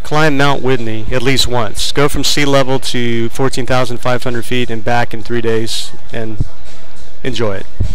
climb Mount Whitney at least once. Go from sea level to 14,500 feet and back in 3 days and enjoy it.